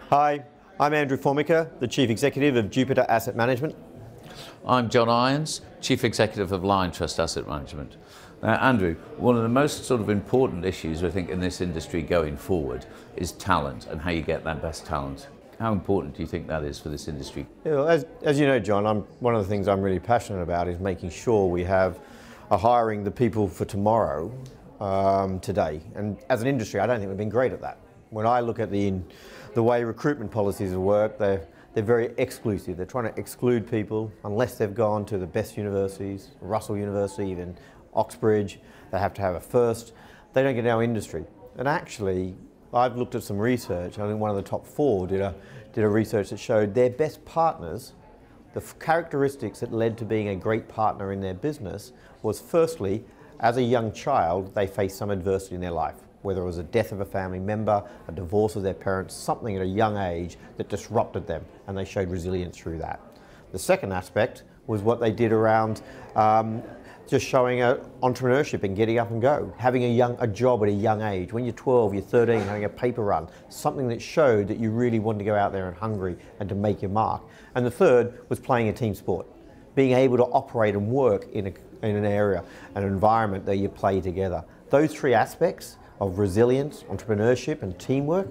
Hi, I'm Andrew Formica, the Chief Executive of Jupiter Asset Management. I'm John Irons, Chief Executive of Liontrust Asset Management. Now, Andrew, one of the most sort of important issues I think in this industry going forward is talent and how you get that best talent. How important do you think that is for this industry? As you know, John, one of the things I'm really passionate about is making sure we are hiring the people for tomorrow, today. And as an industry, I don't think we've been great at that. When I look at the way recruitment policies work, they're very exclusive. They're trying to exclude people unless they've gone to the best universities, Russell University, even Oxbridge. They have to have a first. They don't get in our industry. And actually, I've looked at some research. I think one of the top four did a research that showed their best partners, the characteristics that led to being a great partner in their business was, firstly, as a young child, they faced some adversity in their life, whether it was a death of a family member, a divorce of their parents, something at a young age that disrupted them, and they showed resilience through that. The second aspect was what they did around just showing entrepreneurship and getting up and go, having a job at a young age. When you're 12, you're 13, having a paper run, something that showed that you really wanted to go out there and hungry and to make your mark. And the third was playing a team sport, being able to operate and work in an area, an environment that you play together. Those three aspects of resilience, entrepreneurship and teamwork,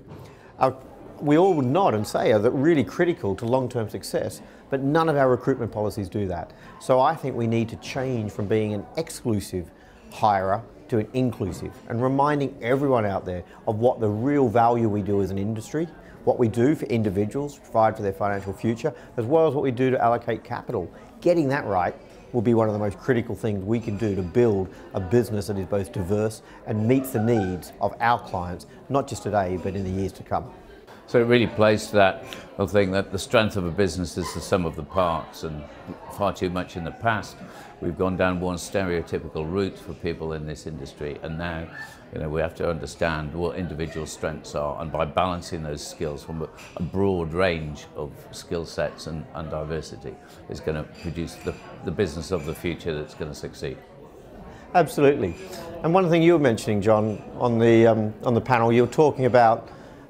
we all would nod and say are really critical to long-term success, but none of our recruitment policies do that. So I think we need to change from being an exclusive hirer to an inclusive, and reminding everyone out there of what the real value we do as an industry, what we do for individuals to provide for their financial future, as well as what we do to allocate capital. Getting that right will be one of the most critical things we can do to build a business that is both diverse and meets the needs of our clients, not just today, but in the years to come. So it really plays to that whole thing that the strength of a business is the sum of the parts, and far too much in the past we've gone down one stereotypical route for people in this industry, and now we have to understand what individual strengths are, and by balancing those skills from a broad range of skill sets and diversity is going to produce the business of the future that's going to succeed. Absolutely. And one thing you were mentioning, John, on the panel, you were talking about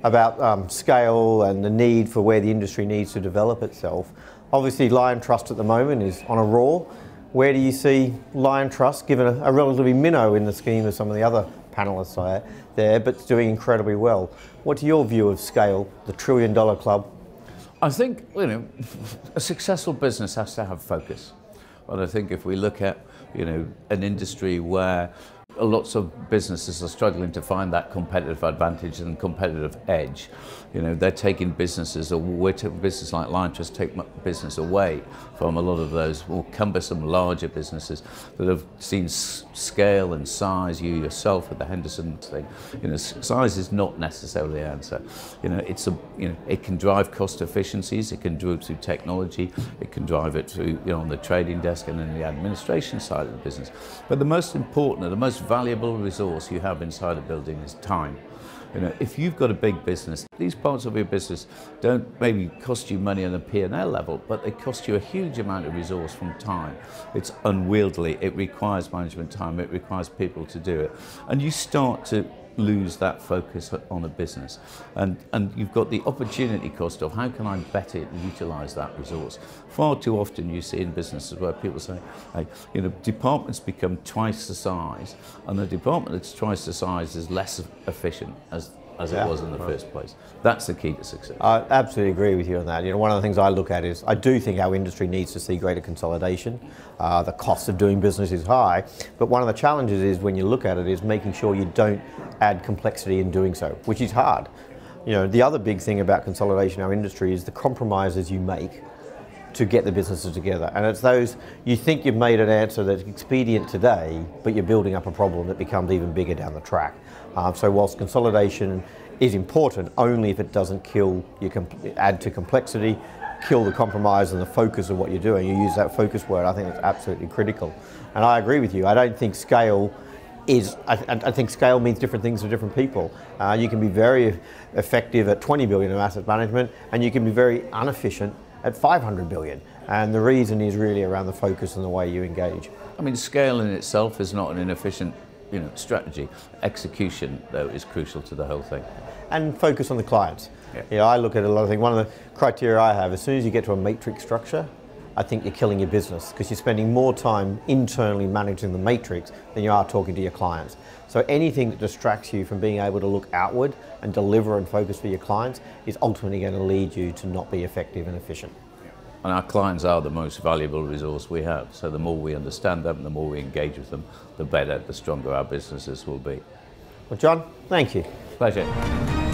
scale and the need for where the industry needs to develop itself. Obviously, Liontrust at the moment is on a roll. Where do you see Liontrust, given a relatively minnow in the scheme of some of the other panelists there, but it's doing incredibly well? What's your view of scale, the $1 trillion club? I think a successful business has to have focus. And I think if we look at an industry where lots of businesses are struggling to find that competitive advantage and competitive edge, they're taking businesses, or businesses like Liontrust take business away from a lot of those more cumbersome larger businesses that have seen scale and size. You yourself with the Henderson thing, size is not necessarily the answer. It can drive cost efficiencies, it can do it through technology, it can drive it through on the trading desk and in the administration side of the business. But the most important and the most valuable resource you have inside a building is time. If you've got a big business, these parts of your business don't maybe cost you money on a P&L level, but they cost you a huge amount of resource from time. It's unwieldy, it requires management time, it requires people to do it. And you start to lose that focus on a business, and you've got the opportunity cost of how can I better utilise that resource. Far too often you see in businesses where people say, hey, departments become twice the size, and the department that's twice the size is less efficient as it was in the first place. That's the key to success. I absolutely agree with you on that. One of the things I look at is I do think our industry needs to see greater consolidation. The cost of doing business is high, but one of the challenges is when you look at it is making sure you don't add complexity in doing so, which is hard. The other big thing about consolidation in our industry is the compromises you make to get the businesses together. And it's those, you think you've made an answer that's expedient today, but you're building up a problem that becomes even bigger down the track. So whilst consolidation is important, only if it doesn't add to complexity, kill the compromise and the focus of what you're doing. You use that focus word, I think it's absolutely critical. And I agree with you, I don't think scale I think scale means different things to different people. You can be very effective at 20 billion in asset management, and you can be very inefficient at 500 billion. And the reason is really around the focus and the way you engage. I mean, scale in itself is not an inefficient strategy. Execution, though, is crucial to the whole thing. And focus on the clients. Yeah, I look at a lot of things. One of the criteria I have, as soon as you get to a matrix structure, I think you're killing your business because you're spending more time internally managing the matrix than you are talking to your clients. So anything that distracts you from being able to look outward and deliver and focus for your clients is ultimately going to lead you to not be effective and efficient. And our clients are the most valuable resource we have. So the more we understand them, the more we engage with them, the better, the stronger our businesses will be. Well, John, thank you. Pleasure.